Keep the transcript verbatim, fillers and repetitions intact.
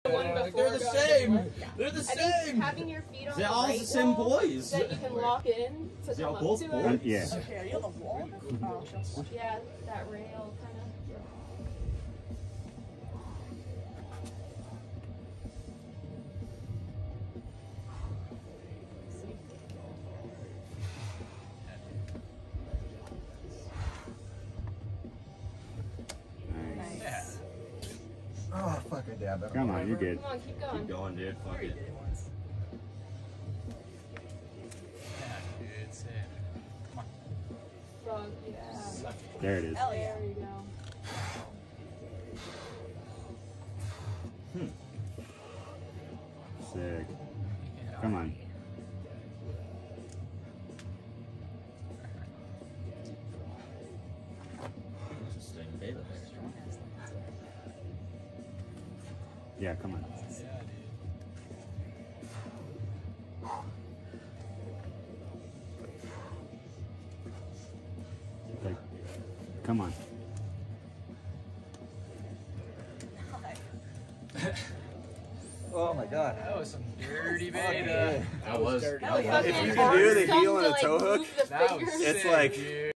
They're the same. They're the same. Having your feet on They're the all right the same wall boys. that you can lock in to They're come up both to boys. it. Yeah. Okay, are you on the wall? Oh. Yeah, that rail kind of. Oh, fuck it, Dad. Come on, you're good. Come on, keep going. Keep going, dude. Fuck it. Frog, yeah. There it is. Hell yeah. There you go. Hmm. Sick. Come on. Interesting. Beta. Yeah, come on. Like, come on. Oh my god. That was some dirty beta. That was. That That was was. If you fucking can do the awesome heel and to, a like, toe hook, move the That was fingers. it's sick, like dude.